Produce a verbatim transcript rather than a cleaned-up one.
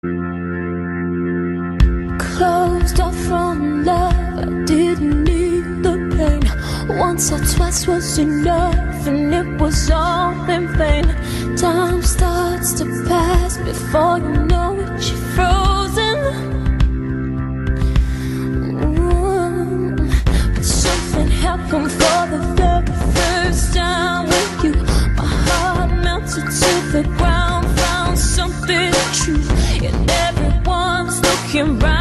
Closed off from love, I didn't need the pain. Once or twice was enough, and it was all in vain. Time starts to pass before you know it, you're frozen. Mm. But something happened for the very first time with you. My heart melted to the ground, found something true, and everyone's looking right.